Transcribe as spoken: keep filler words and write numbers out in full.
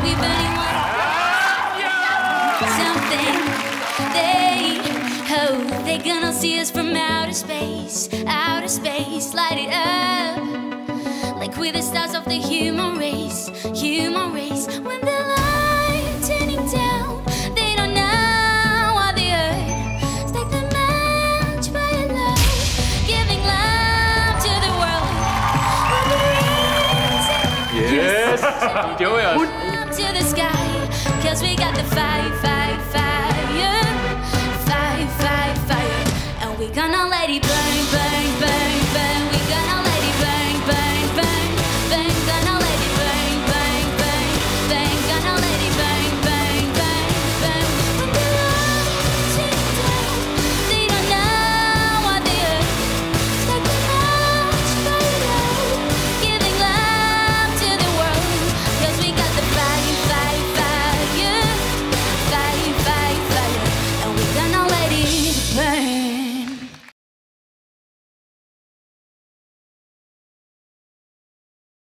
we burning one. Something they hope they're gonna see us from outer space, outer space, light it up like we're the stars of the human race, human race. When the light turning down, they don't know what the earth. It's like the match by a love, giving love to the world. Yes! Det var jeg. To the sky, 'cause we got the fire.